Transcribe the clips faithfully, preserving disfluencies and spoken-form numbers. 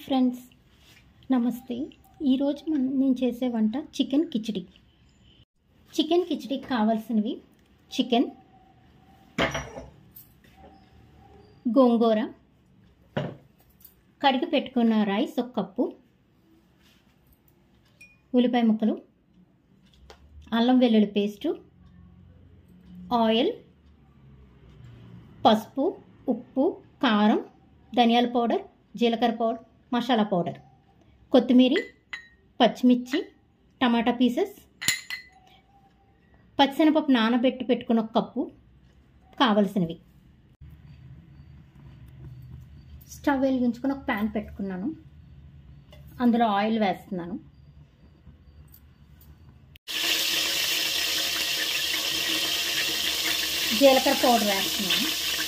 Friends, నమస్తే. ఈరోజు మనం నేను చేసే వంట చికెన్ కిచిడి. చికెన్ కిచిడికి కావాల్సినవి చికెన్, గోంగూర, కడిగి పెట్టుకున్న రైస్ ఒక కప్పు, ఉల్లిపాయ ముక్కలు, అల్లం వెల్లుల్లి పేస్టు, ఆయిల్, పసుపు, ఉప్పు, కారం, ధనియాల పౌడర్, జీలకర్ర పౌడర్, మసాలా పౌడర్, కొత్తిమీర, పచ్చిమిర్చి, టమాటా పీసెస్, పచ్చిశనగపప్పు నానబెట్టి పెట్టుకున్న ఒక కప్పు కావలసినవి. స్టవ్ వెలిగించుకుని ఒక ప్యాన్ పెట్టుకున్నాను. అందులో ఆయిల్ వేస్తున్నాను. జీలకర్ర పౌడర్ వేస్తున్నాను.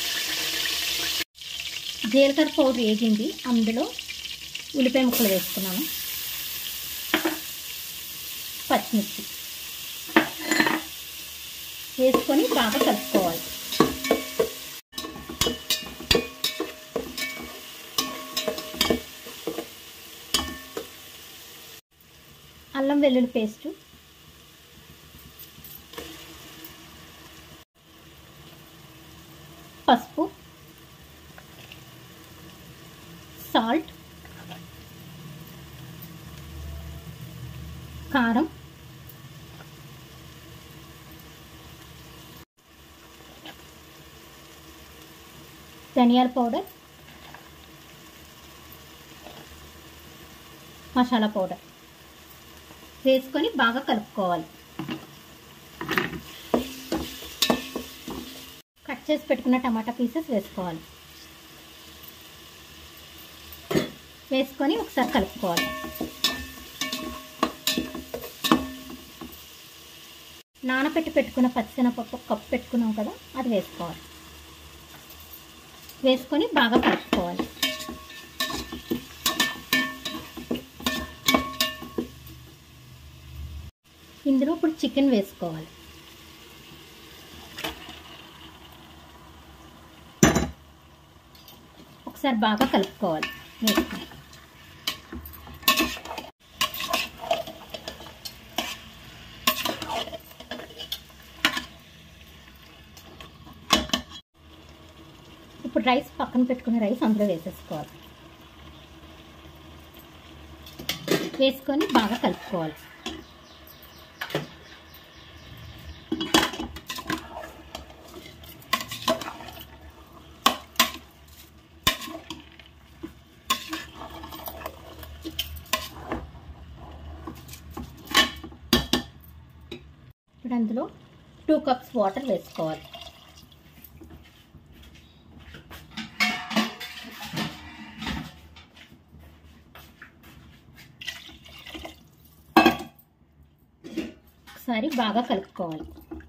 జీలకర్ర పౌడర్ వేగింది. అందులో ఉల్లిపాయ ముక్కలు వేసుకున్నాను, పచ్చిమిర్చి వేసుకొని బాగా కలుపుకోవాలి. అల్లం వెల్లుల్లి పేస్టు, పసుపు, సాల్ట్, కారం, ధనియాల పౌడర్, మసాలా పౌడర్ వేసుకొని బాగా కలుపుకోవాలి. కట్ చేసి పెట్టుకున్న టమాటా పీసెస్ వేసుకోవాలి. వేసుకొని ఒకసారి కలుపుకోవాలి. నానబెట్టి పెట్టుకున్న పచ్చిశనగపప్పు కప్పు పెట్టుకున్నాం కదా, అది వేసుకోవాలి. వేసుకొని బాగా కలుపుకోవాలి. ఇందులో ఇప్పుడు చికెన్ వేసుకోవాలి. ఒకసారి బాగా కలుపుకోవాలి. వేసుకొని ఇప్పుడు రైస్ పక్కన పెట్టుకున్న రైస్ అందులో వేసేసుకోవాలి. వేసుకొని బాగా కలుపుకోవాలి. ఇప్పుడు అందులో టూ కప్స్ వాటర్ వేసుకోవాలి. ఒకసారి బాగా కలుపుకోవాలి.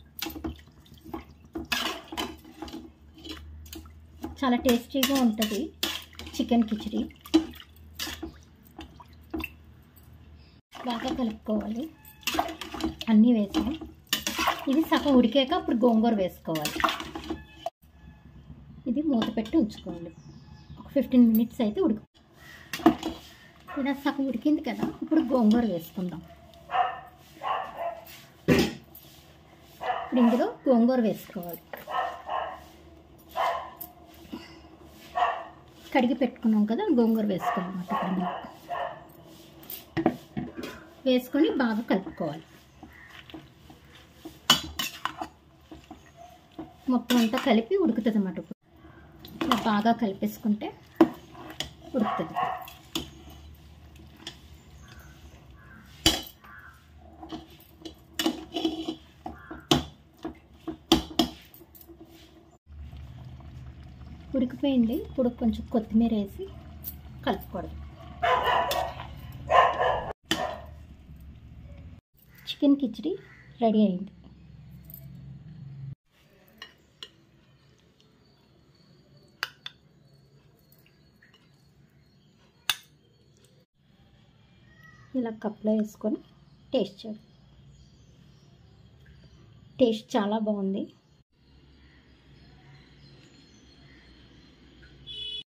చాలా టేస్టీగా ఉంటుంది చికెన్ కిచిడి. బాగా కలుపుకోవాలి. అన్నీ వేసాం. ఇది సగం ఉడికాక అప్పుడు గోంగూర వేసుకోవాలి. ఇది మూత పెట్టి ఉంచుకోవాలి. ఒక ఫిఫ్టీన్ మినిట్స్ అయితే ఉడుకు. ఇలా సగం ఉడికింది కదా, ఇప్పుడు గోంగూర వేసుకుందాం. ఇప్పుడు ఇందులో గోంగూర వేసుకోవాలి. కడిగి పెట్టుకున్నాం కదా, గోంగూర వేసుకోవాలన్నమాట. ఇక్కడ వేసుకొని బాగా కలుపుకోవాలి. మొత్తం అంతా కలిపి ఉడుకుతుంది అన్నమాట. ఇలా బాగా కలిపేసుకుంటే ఉడుకుతుంది. ఉడికిపోయింది. ఇప్పుడు కొంచెం కొత్తిమీర వేసి కలుపుకోవడం. చికెన్ కిచిడి రెడీ అయింది. ఇలా కప్లో వేసుకొని టేస్ట్ చేయండి. టేస్ట్ చాలా బాగుంది.